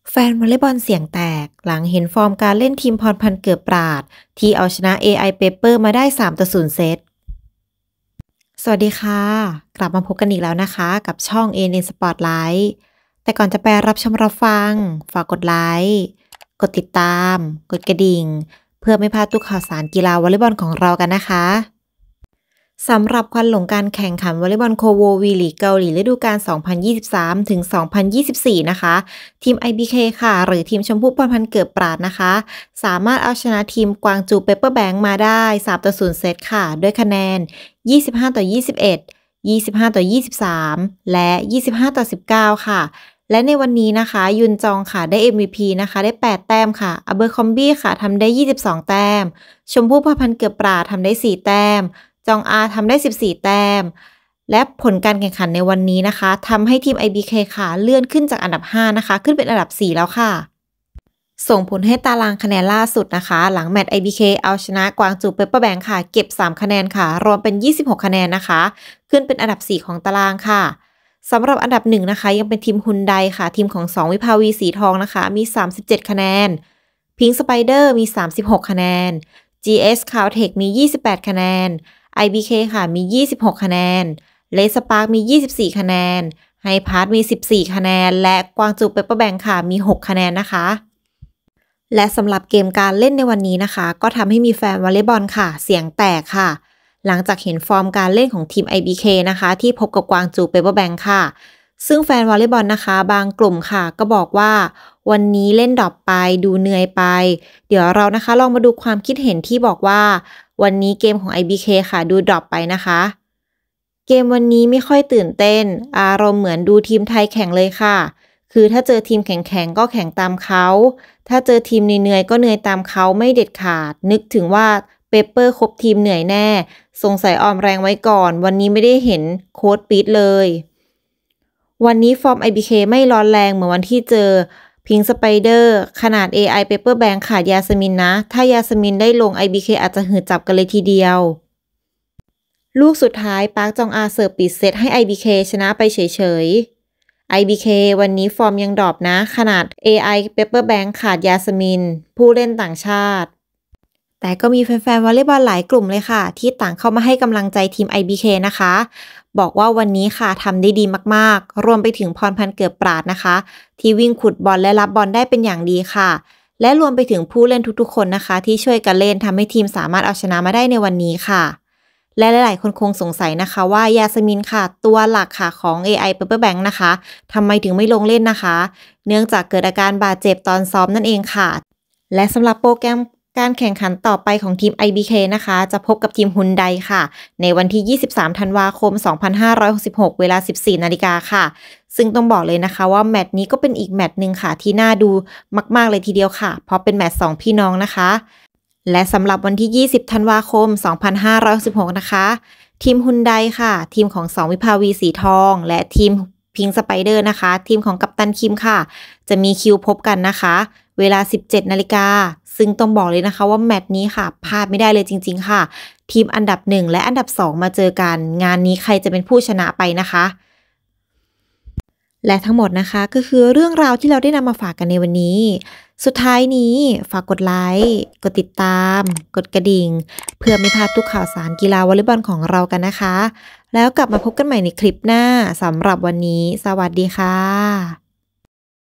แฟนวอลเลย์บอลเสียงแตกหลังเห็นฟอร์มการเล่นทีมพรพันธ์เกือบปราดที่เอาชนะ AI Paper มาได้3-0เซตสวัสดีค่ะกลับมาพบกันอีกแล้วนะคะกับช่อง ANN Spotlight แต่ก่อนจะไปรับชมรับฟังฝากกดไลค์กดติดตามกดกระดิ่งเพื่อไม่พลาดทุกข่าวสารกีฬาวอลเลย์บอลของเรากันนะคะสำหรับควันหลงการแข่งขันวอลเลย์บอลโคโววีลีกเกาหลีฤดูกาล 2023 ถึง 2024 นะคะทีม IBK ค่ะหรือทีมชมพู่พรพันธ์เกือบปราดนะคะสามารถเอาชนะทีมกวางจูเปเปอร์แบงค์มาได้3-0 เซตค่ะด้วยคะแนน 25-21 25-23 และ 25-19 ค่ะและในวันนี้นะคะยุนจองค่ะได้ MVP นะคะได้8แต้มค่ะอเบอร์คอมบี้ค่ะทำได้22แต้มชมพู่พรพันธ์เกือบปราดทำได้4แต้มจองอาทำได้14แต้มและผลการแข่งขันในวันนี้นะคะทำให้ทีม IBK ค่ะเลื่อนขึ้นจากอันดับ5นะคะขึ้นเป็นอันดับ4แล้วค่ะส่งผลให้ตารางคะแนนล่าสุดนะคะหลังแมตช์ IBK เอาชนะกวางจูเปเปอร์แบงค์ค่ะเก็บ3คะแนนค่ะรวมเป็น26คะแนนนะคะขึ้นเป็นอันดับ4ของตารางค่ะสำหรับอันดับ1นะคะยังเป็นทีมฮุนไดค่ะทีมของ2วิภาวีสีทองนะคะมี37คะแนนพิงค์สไปเดอร์มี36คะแนน GS Caltech มี28คะแนนIBK ค่ะมี26คะแนนเลสปาร์คมี24คะแนนไฮพาร์ทมี14คะแนนและกวางจูเปเปอร์แบงค์ค่ะมี6คะแนนนะคะและสำหรับเกมการเล่นในวันนี้นะคะก็ทำให้มีแฟนวอลเลย์บอลค่ะเสียงแตกค่ะหลังจากเห็นฟอร์มการเล่นของทีม IBK นะคะที่พบกับกวางจูเปเปอร์แบงค์ค่ะซึ่งแฟนวอลเลย์บอลนะคะบางกลุ่มค่ะก็บอกว่าวันนี้เล่นดรอปไปดูเหนื่อยไปเดี๋ยวเรานะคะลองมาดูความคิดเห็นที่บอกว่าวันนี้เกมของ IBK ค่ะดูดรอปไปนะคะเกมวันนี้ไม่ค่อยตื่นเต้นอารมณ์เหมือนดูทีมไทยแข่งเลยค่ะคือถ้าเจอทีมแข็งๆก็แข่งตามเขาถ้าเจอทีมเหนื่อยๆก็เหนื่อยตามเขาไม่เด็ดขาดนึกถึงว่าเปเปอร์ครบทีมเหนื่อยแน่สงสัยออมแรงไว้ก่อนวันนี้ไม่ได้เห็นโค้ชปี๊ดเลยวันนี้ฟอร์ม IBK ไม่ร้อนแรงเหมือนวันที่เจอพิงค์สไปเดอร์ขนาด AI Paper Bank ขาดยาสมินนะถ้ายาสมินได้ลง IBK อาจจะหืดจับกันเลยทีเดียวลูกสุดท้ายปาร์คจองอาเสิร์ฟปิดเซตให้ IBK ชนะไปเฉยๆ IBK วันนี้ฟอร์มยังดรอปนะขนาด AI Paper Bank ขาดยาสมินผู้เล่นต่างชาติแต่ก็มีแฟนๆวอลเลย์บอลหลายกลุ่มเลยค่ะที่ต่างเข้ามาให้กำลังใจทีม IBK นะคะบอกว่าวันนี้ค่ะทำได้ดีมากๆรวมไปถึงพรพันธ์เกือบปราดนะคะที่วิ่งขุดบอลและรับบอลได้เป็นอย่างดีค่ะและรวมไปถึงผู้เล่นทุกๆคนนะคะที่ช่วยกันเล่นทำให้ทีมสามารถเอาชนะมาได้ในวันนี้ค่ะและหลายๆคนคงสงสัยนะคะว่ายาสมินค่ะตัวหลักค่ะของ AI Paper Bank นะคะทำไมถึงไม่ลงเล่นนะคะเนื่องจากเกิดอาการบาดเจ็บตอนซ้อมนั่นเองค่ะและสำหรับโปรแกรมการแข่งขันต่อไปของทีม IBK นะคะจะพบกับทีมฮุนไดค่ะในวันที่23ธันวาคม2566เวลา 14 นาฬิกาค่ะซึ่งต้องบอกเลยนะคะว่าแมตช์นี้ก็เป็นอีกแมตช์หนึ่งค่ะที่น่าดูมากๆเลยทีเดียวค่ะเพราะเป็นแมตช์2พี่น้องนะคะและสำหรับวันที่20ธันวาคม2566นะคะทีมฮุนไดค่ะทีมของ2วิภาวีสีทองและทีมพิงค์สไปเดอร์นะคะทีมของกัปตันคิมค่ะจะมีคิวพบกันนะคะเวลา 17 นาฬิกาซึ่งต้องบอกเลยนะคะว่าแมตช์นี้ค่ะพลาดไม่ได้เลยจริงๆค่ะทีมอันดับ1และอันดับ2มาเจอกันงานนี้ใครจะเป็นผู้ชนะไปนะคะและทั้งหมดนะคะก็คือเรื่องราวที่เราได้นำมาฝากกันในวันนี้สุดท้ายนี้ฝากกดไลค์กดติดตามกดกระดิ่งเพื่อไม่พลาดทุกข่าวสารกีฬาวอลเลย์บอลของเรากันนะคะแล้วกลับมาพบกันใหม่ในคลิปหน้าสำหรับวันนี้สวัสดีค่ะ